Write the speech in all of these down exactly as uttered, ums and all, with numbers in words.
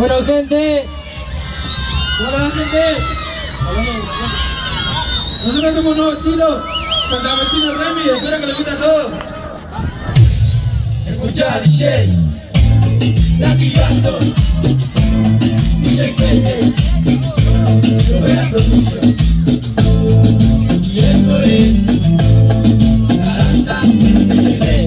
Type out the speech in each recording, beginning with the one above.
Bueno, gente. Hola, gente. Nosotros somos un nuevo estilo. Santa Martina Remy. Espero que les guste a todos. Escucha, D J. Latigazo. D J Fete. Novela Production. Y esto es la danza T V.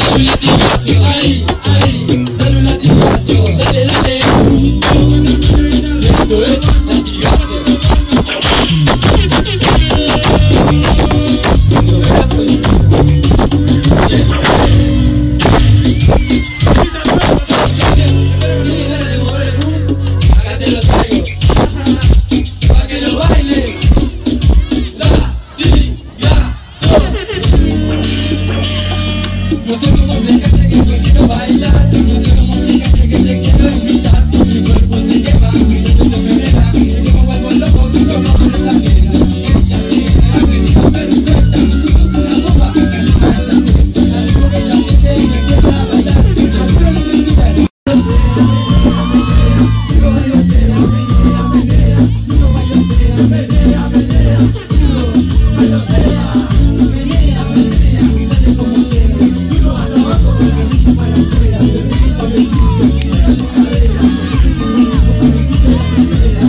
Dale un latigazo, ay, ay, dale un latigazo, dale, dale. Esto es latigazo. ¿Tienes ganas de mover el boom? Acá te lo traigo. Pa' que lo baile. Latigazo. No sé cómo explicarte que yo quiero bailar. No sé cómo explicarte que te quiero invitar. Mi cuerpo se quema, mi mente se envenena. Yo me vuelvo loco, tú no me exageras. Ella tiene la medida perfecta. Tú sos una bomba que calienta. Por ella se te empieza a bailar. Yo quiero la mentira. Yo bailotea, menea, menea. Yo bailotea, menea, menea. Yo bailotea, menea, menea. Dale como quieras. Uno a lo bajo, con la risa para afuera. Yo me hizo besito, mira tu cadera. Dice que me hago para que tú te la espera.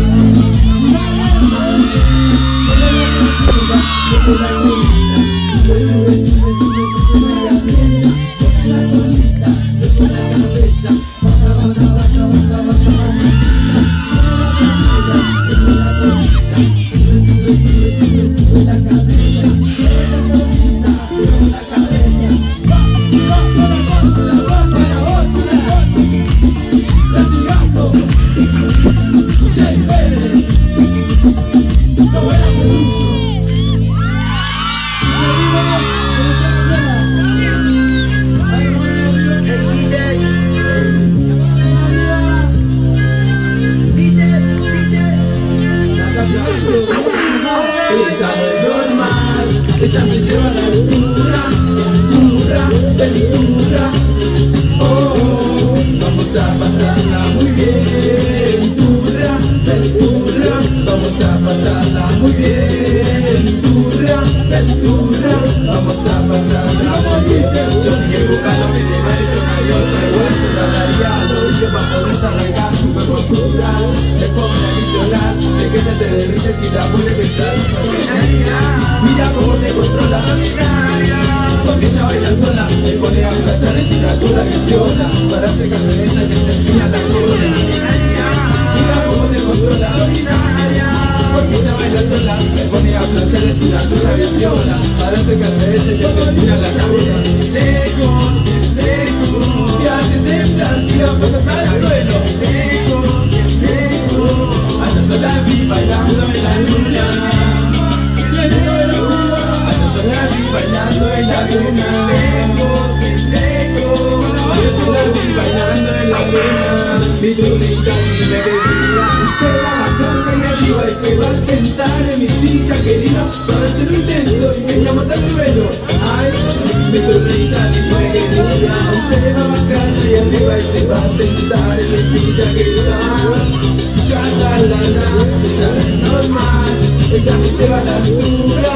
Yo la colita, sube, sube, sube, sube, sube la rienda. Ponme la colita, luego la cabeza. Baja, baja, baja, baja, baja, mamacita. Ponme la cadera, luego la colita. Sube, sube, sube, sube, sube la cadera. Ponme la colita, luego la cabeza. Va, va, para, va, para, va, para, otra. Latigazo. Jay Pérez. No voy a Perucho. Ella no es normal, ella me lleva a la altura, altura, altura. Oh, oh, vamos a pasarla muy bien, altura, altura. Vamos a pasarla muy bien, altura, altura. Vamos a pasarla muy bien. Yo sigue buscando mi dinero, no hay otra vuelta, salariado. Yo para poder arrancar su cuerpo cultural, le pone a visionar, de que se te derrite si la vuelve a pensar. Mira cómo te controla, porque ella baila sola, te pone a abrazar en cintura que viola, para hacer cabeza que te enfina la cola. Mira cómo te controla, porque ella baila sola, te pone a abrazar en cintura que viola, para hacer cabeza que te enfina la cola. Lejos, lejos, que haces temblar, tira pues hasta el suelo. Lejos, lejos, allá sola vi bailando en la luna. La vi bailando en la luna, lejos, lejos. Yo soy la vi bailando en la luna. Mi turista y me decía, usted va bajando y arriba y se va a sentar en mi silla querida. Para hacer un intento y me llama hasta el suelo. Ay, mi turista y me decía, usted va bajando y arriba y se va a sentar en mi silla querida. Ya la la la, ella no es normal, ella me lleva a la altura.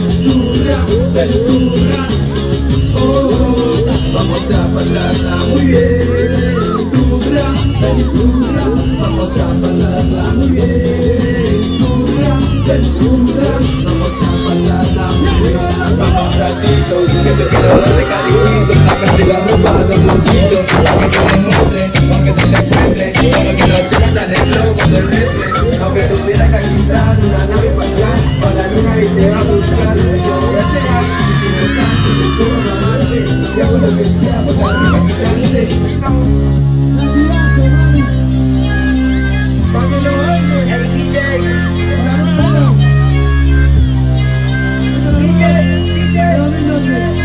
Altura, oh, oh, vamos a pasarla muy bien. Altura, altura, vamos a pasarla muy bien. Altura, altura, vamos a pasarla muy bien. Vamos ratitos, que se quedó de cariñito, sácate la ropa de un poquito, aunque te demuestre, aunque te se encuentre, aunque no se gasta en el globo terrestre, aunque tuvieras que alquilar una nave espacial con la luna y te va a buscar. Yo voy a llegar, y si no estás, yo te subo a Marte, y hago lo que sea para recapitarse. Pa' que lo baile, el D J, la mano. D J, D J, la mano.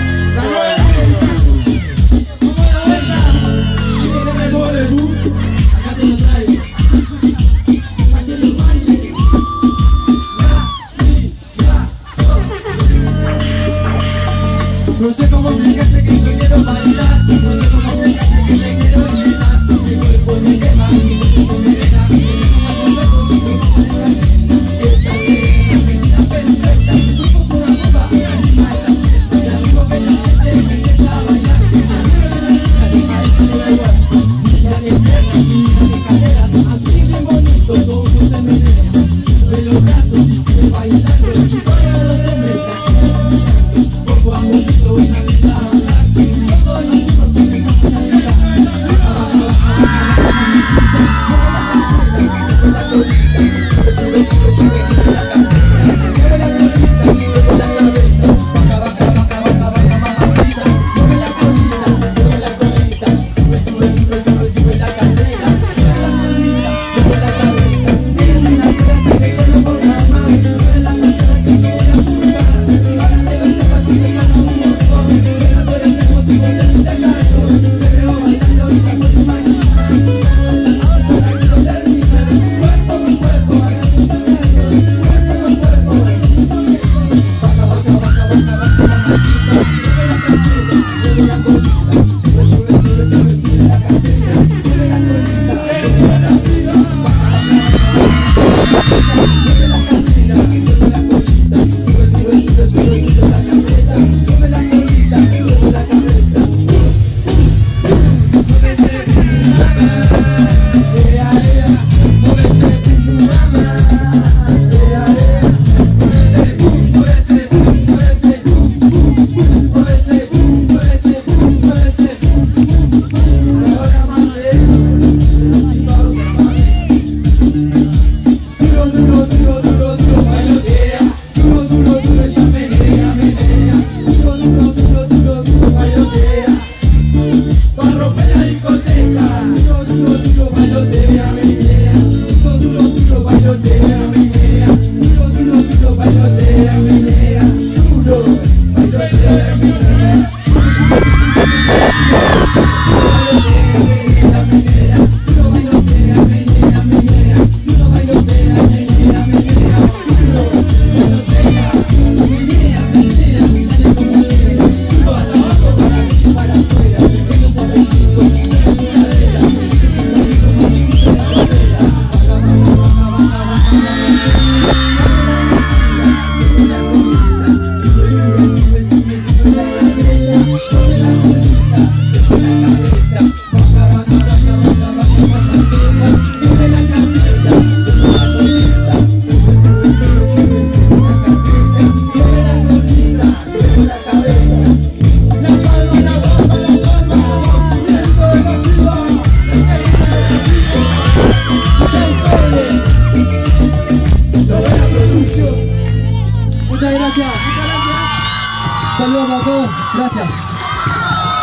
¿Cómo la baila? ¿Quieres que me mueva el boom? Acá te lo traigo. Pa' que lo baile. No sé cómo explicarte que yo quiero bailar. No sé cómo explicarte que te quiero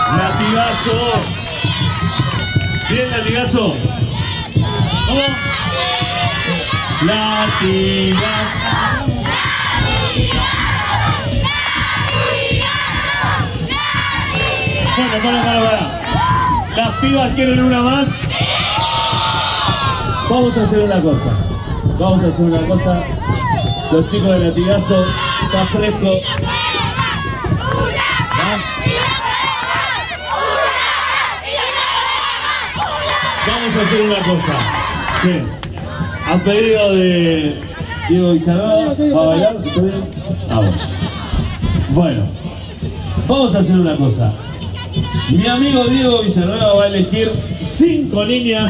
Latigazo. Bien, latigazo. ¿Cómo? Latigazo. Bueno, para, para, para. Las pibas quieren una más. Vamos a hacer una cosa. Vamos a hacer una cosa. Los chicos de Latigazo, está fresco. ¿Más? Vamos a hacer una cosa. ¿Qué? A pedido de Diego Villanueva, ¿va a bailar? Ah, bueno. Bueno, vamos a hacer una cosa. Mi amigo Diego Villanueva va a elegir cinco niñas.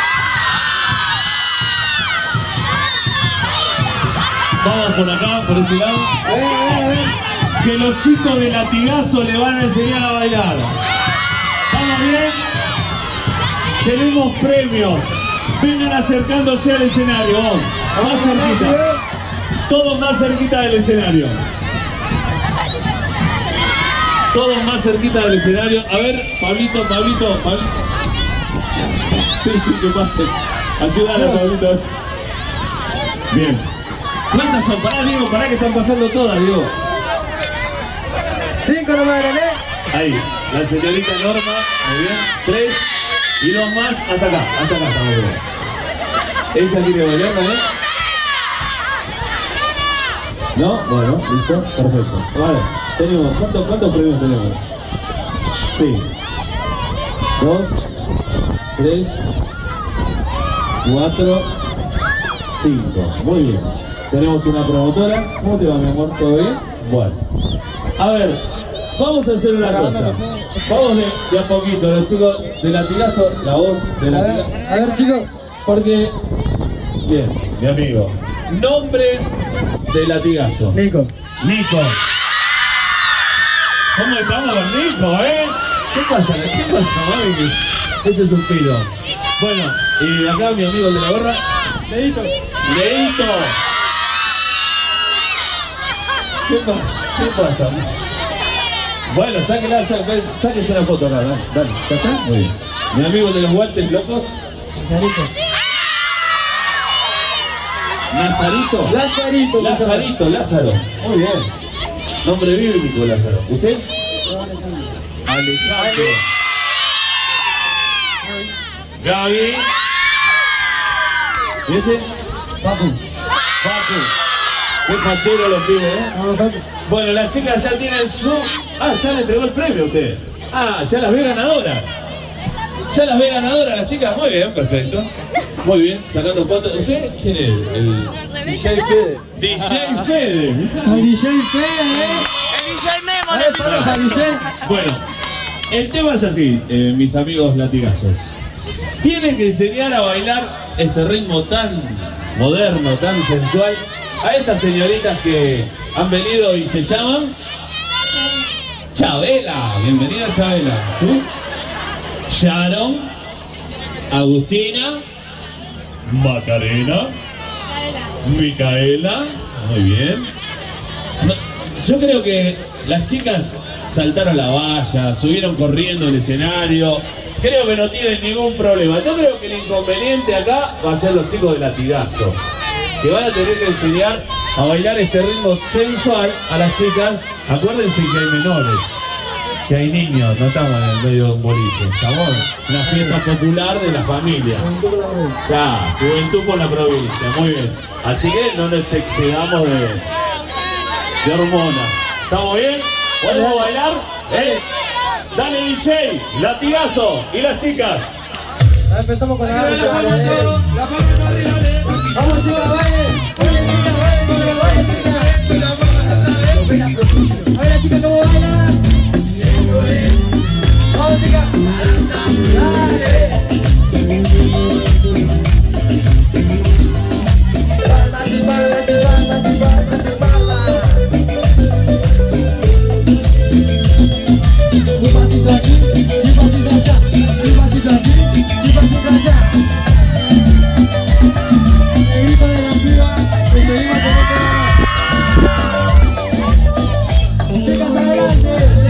Vamos por acá, por este lado. A ver, a ver, a ver. Que los chicos de Latigazo le van a enseñar a bailar. ¿Estamos bien? Tenemos premios. Vengan acercándose al escenario. Vamos. Más cerquita. Todos más cerquita del escenario. Todos más cerquita del escenario. A ver, Pablito, Pablito, Pablito. Sí, sí, que pase. Ayúdale a Pablito. Bien. ¿Cuántas son? Pará, Diego, pará que están pasando todas, Diego. Cinco nomás, ¿eh? Ahí, la señorita Norma, muy bien. Tres y dos más, hasta acá, hasta acá estamos bien. Ella quiere bailar, ¿eh? ¿No? Bueno, listo, perfecto. Vale, tenemos, ¿cuántos, cuántos premios tenemos? Sí. Dos, tres, cuatro, cinco. Muy bien. Tenemos una promotora. ¿Cómo te va, mi amor? ¿Todo bien? Bueno. A ver, vamos a hacer una cosa. Vamos de, de a poquito, los chicos de Latigazo, la voz de A Latigazo. ver, a ver, chicos. Porque, bien, mi amigo. Nombre de Latigazo. Nico. Nico. ¿Cómo estamos con Nico, eh? ¿Qué pasa? ¿Qué pasa, mami? Ese es un piro. Bueno, y acá mi amigo de la gorra. Leito. Leito. ¿Qué, pa ¿Qué pasa? Bueno, sáquela, sáquela, sáquese una foto acá, dale, dale, ¿ya está? Muy bien. Mi amigo de los guantes locos. Lazarito. Nazarito. Lazarito. Lazarito, Lázaro. Muy bien. Nombre bíblico, Lázaro. ¿Usted? Alejandro. Gaby. ¿Y este? Papu. Papu. Qué fachero los pibes, ¿eh? Vamos, Papu. Bueno, las chicas ya tienen su... Ah, ya le entregó el premio a usted. Ah, ya las ve ganadoras. Ya las ve ganadoras las chicas. Muy bien, perfecto. Muy bien, sacando fotos. ¿Usted quién es? El D J Fede. D J Fede. El D J Fede, ¿eh? El D J Memo A ver, papas al D J. Bueno, el tema es así, eh, mis amigos latigazos. Tienen que enseñar a bailar este ritmo tan moderno, tan sensual, a estas señoritas que han venido y se llaman Chabela. Bienvenida, Chabela. ¿Tú? Sharon, Agustina, Macarena, Micaela. Muy bien. No, yo creo que las chicas saltaron la valla, subieron corriendo el escenario. Creo que no tienen ningún problema. Yo creo que el inconveniente acá va a ser los chicos de Latigazo, que van a tener que enseñar a bailar este ritmo sensual a las chicas. Acuérdense que hay menores, que hay niños, no estamos en el medio de un boliche, estamos en una fiesta popular de la familia. Ya, juventud por la provincia, muy bien. Así que no nos excedamos de, de hormonas. ¿Estamos bien? ¿Podemos bailar? ¿Eh? Dale D J, Latigazo y las chicas. A ver, empezamos con la La palma solo, la palma está arriba, dale. Vamos, chicas, baile. Oye, chicas, baile, baile, chicas. La palma está arriba. A ver, las chicas, ¿cómo bailan? Vamos, chicas. Dale. Palmas y palmas y palmas y palmas y palmas. Un pasito aquí, un pasito allá, un pasito aquí, un pasito allá. El grito de la piba, que seguimos con este. Chicas, adelante.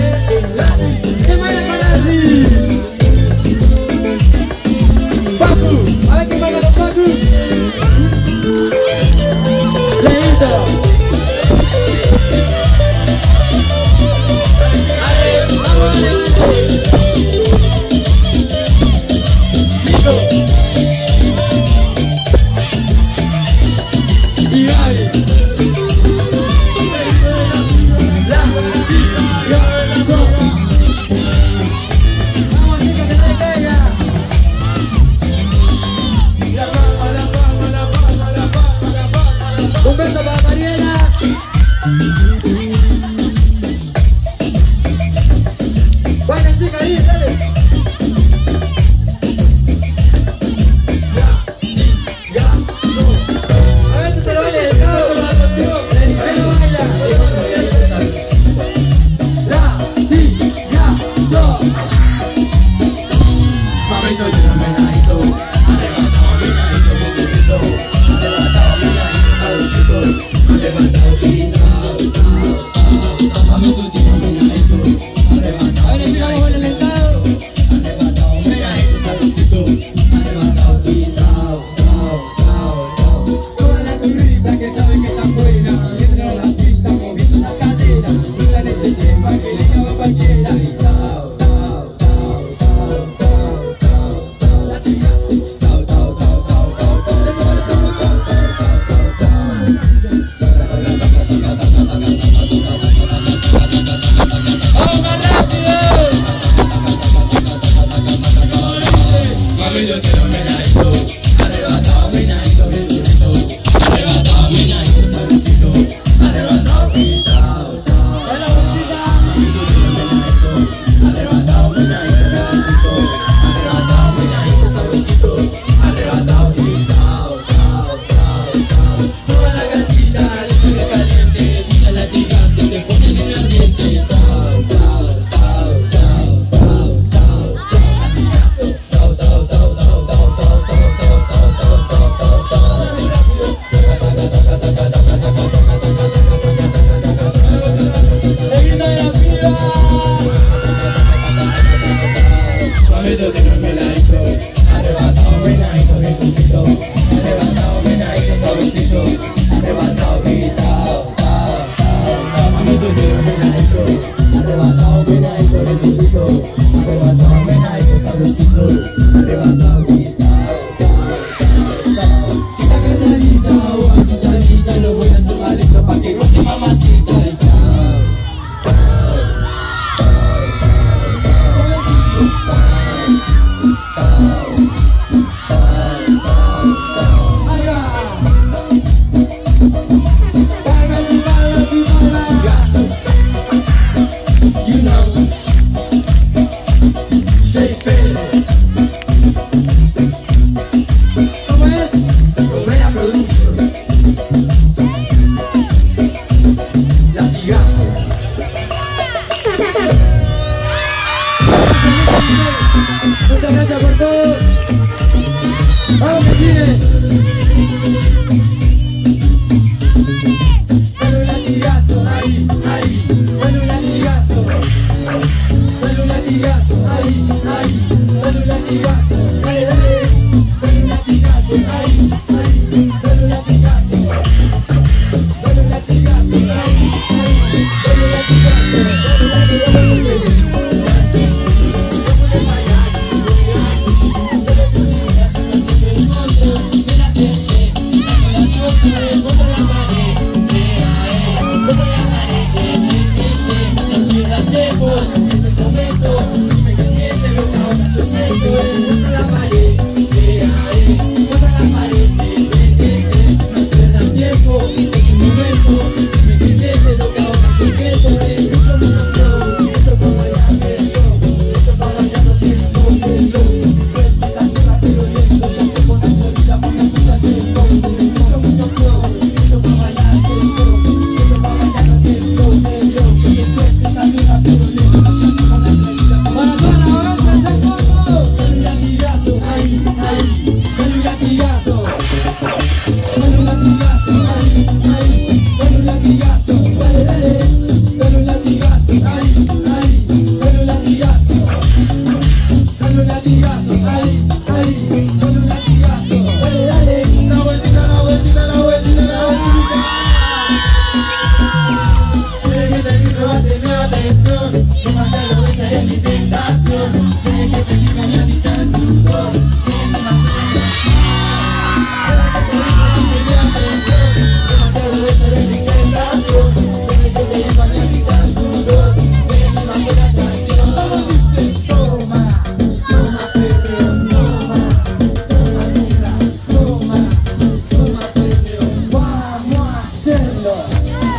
Muchas gracias por todo. Vamos que sigue. Dale un latigazo, ahí, ahí. Dale un latigazo. Dale un latigazo, ahí, ahí. Dale un latigazo, dale, dale. Dale un latigazo, ahí, ahí. Dale un latigazo. Dale un latigazo, ahí, ahí. Dale un latigazo, dale, dale, dale.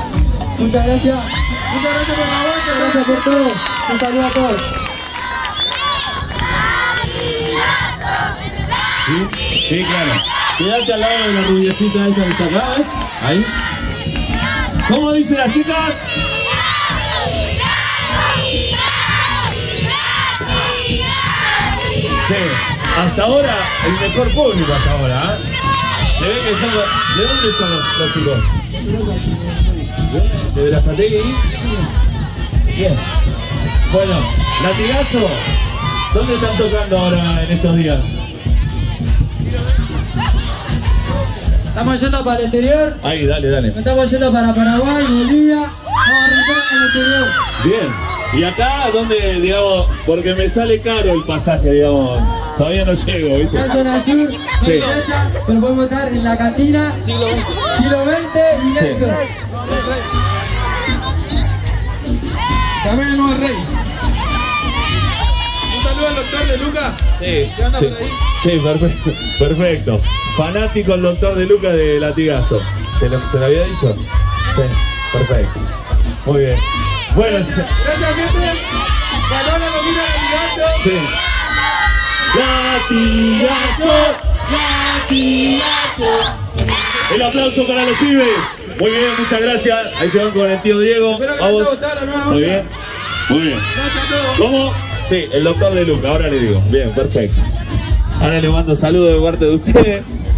Muchas gracias, muchas gracias por la voz, gracias por todo, un saludo a todos. Sí, claro. Quédate al lado de la rubiecita esta que está acá, ¿ves? Ahí. ¿Cómo dicen las chicas? Sí, hasta ahora el mejor público hasta ahora, ¿eh? Se ve que son los... ¿De dónde son los, los chicos? ¿De Berazategui? Bien. Bueno, Latigazo, ¿dónde están tocando ahora en estos días? Estamos yendo para el exterior. Ahí, dale, dale. Estamos yendo para Paraguay, Bolivia. Vamos a arrancar en el exterior. Bien. Y acá, ¿dónde, digamos? Porque me sale caro el pasaje, digamos. Todavía no llego, ¿viste? Acá en zona sur, Sí. derecha, pero podemos estar en la cantina. Siglo veinte. Siglo veinte y Sí. esto. Llamemos al rey. Un saludo al doctor de Lucas. Sí, ¿Qué anda sí, por ahí? sí, perfecto, perfecto. Fanático el doctor de Lucas de Latigazo. ¿Te lo, te lo había dicho? Sí, perfecto. Muy bien. Bueno, Gracias, gente. Ganó la comida de Latigazo. sí. Latigazo, Latigazo. El aplauso para los pibes. Muy bien, muchas gracias. Ahí se van con el tío Diego. Espero que les Vamos. haya gustado la nueva Muy onda. bien, muy bien. Gracias a todos. ¿Cómo? Sí, el doctor de Lucas, ahora le digo. Bien, perfecto. Ahora le mando saludos de parte de ustedes.